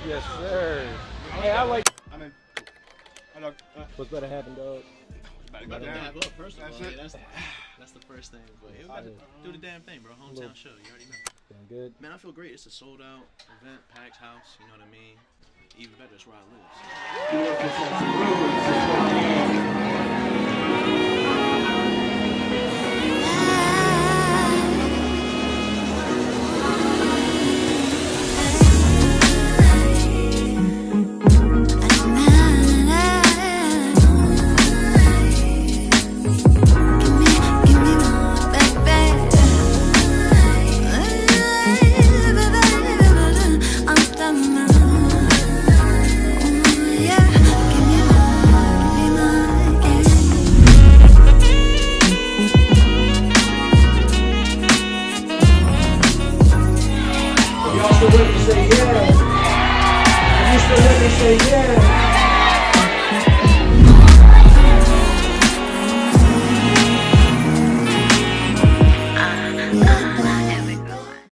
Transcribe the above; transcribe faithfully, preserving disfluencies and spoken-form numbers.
Yes, sir. Hey, I like. I'm in. Hello. Uh, What's better happen, dog? Better Gotta go down. dab up first of all. That's Yeah, it. that's, that's the first thing. But yeah, we got to do the damn thing, bro. Hometown show. You already know. Feeling good. Man, I feel great. It's a sold out event, packed house. You know what I mean? Even better, it's where Y'all still with me, say yeah. You still with me, say yeah.